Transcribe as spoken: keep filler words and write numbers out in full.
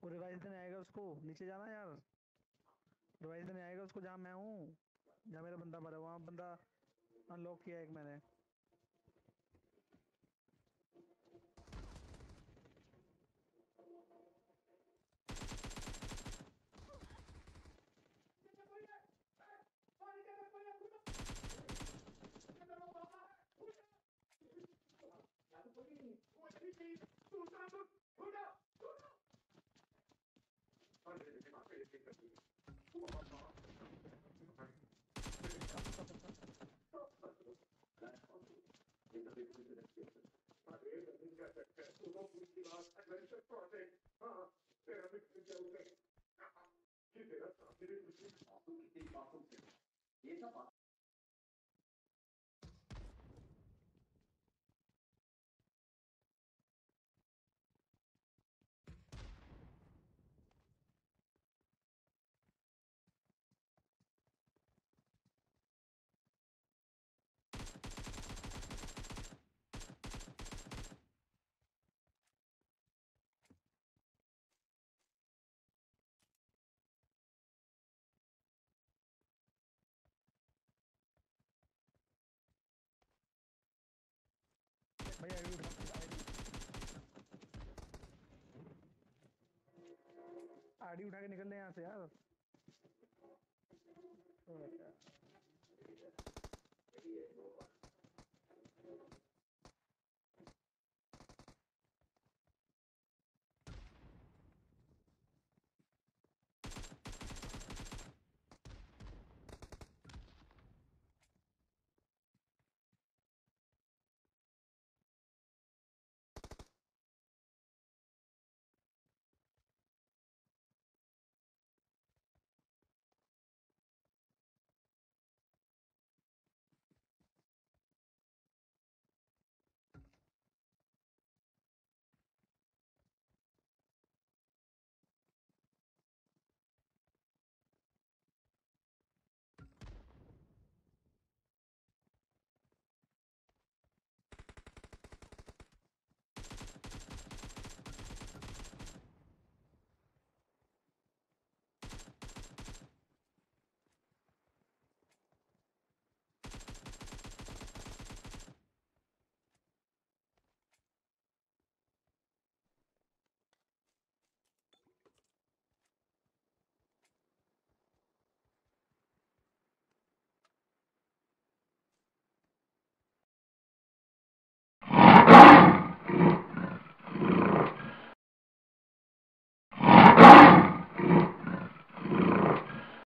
वो रिवाइज देने आएगा उसको, नीचे जाना यार। रिवाइज देने आएगा उसको जहाँ मैं हूँ, जहाँ मेरा बंदा मरा, वहाँ बंदा अनलॉक किया एक मैंने। भैया आईडी उठा, आईडी उठा के निकल ले यहाँ से यार। तो क्या